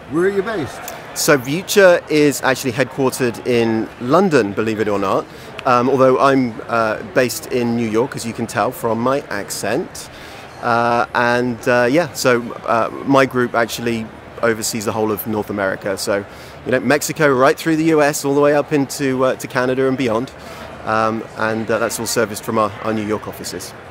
Where are you based? So Future is actually headquartered in London, believe it or not, although I'm based in New York, as you can tell from my accent. So my group actually oversees the whole of North America. So, Mexico right through the US, all the way up into to Canada and beyond. That's all serviced from our New York offices.